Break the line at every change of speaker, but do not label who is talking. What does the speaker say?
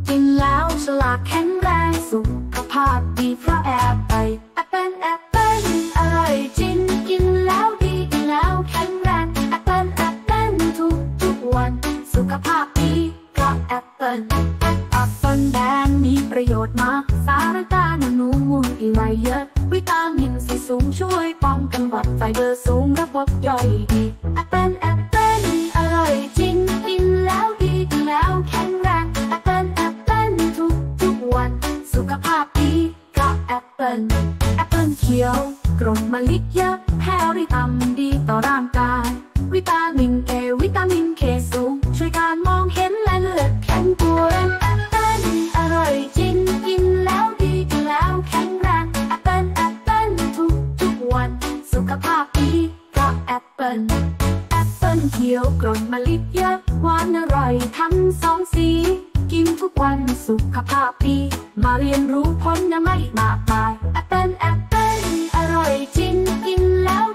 กินแล้วฉลาดแข็งแรงสุขภาพดีเพราะแอบไปแอปเปิ้ลอร่อยจริงกินแล้วดีกินแล้วแข็งแรงแอปเปิ้ลทุกวันสุขภาพดีเพราะแอปเปิ้ลแดงมีประโยชน์มากสารต้านอนุมูลอิสระเยอะวิตามินซีสูงช่วยป้องกันหวัดไฟเบอร์สูงระบบย่อยดีแอปเปิ้ลอร่อยจริงกินแล้วดีกินแล้วแข็งแรงแอปเปิ้ลทุกวันสุขภาพดีกับแอปเปิ้ลเขียวกรดมะลิเยอะแคลอรี่ดีต่อร่างกายวิตามินเคสูงช่วยการมองเห็นและเลือดแข็งตัวแอปเปิ้ลอร่อยจริงกินแล้วดีกินแล้วแข็งแรงแอปเปิ้ลทุกวันสุขภาพดีกับแอปเปิ้ลเขียวกรดมะลิเยอะหวานอร่อยทั้งสองสีกินทุกวันสุขภาพดีมาเรียนรู้ผลไม้มากมายแอปเปิ้ลอร่อยจริงกินแล้ว